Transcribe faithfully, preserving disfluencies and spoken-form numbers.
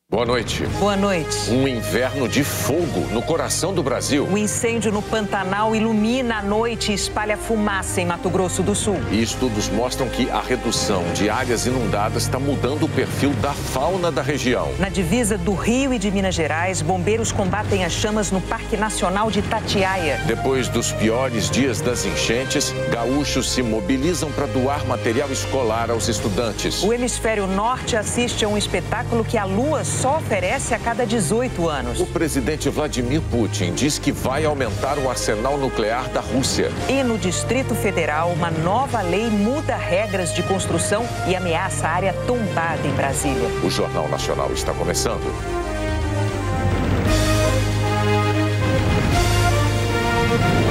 Boa noite. Boa noite. Um inverno de fogo no coração do Brasil. O incêndio no Pantanal ilumina a noite e espalha fumaça em Mato Grosso do Sul. E estudos mostram que a redução de áreas inundadas está mudando o perfil da fauna da região. Na divisa do Rio e de Minas Gerais, bombeiros combatem as chamas no Parque Nacional de Itatiaia. Depois dos piores dias das enchentes, gaúchos se mobilizam para doar material escolar aos estudantes. O hemisfério norte assiste a um espetáculo que a Lua só oferece a cada dezoito anos. O presidente Vladimir Putin diz que vai aumentar o arsenal nuclear da Rússia. E no Distrito Federal, uma nova lei muda regras de construção e ameaça a área tombada em Brasília. O Jornal Nacional está começando.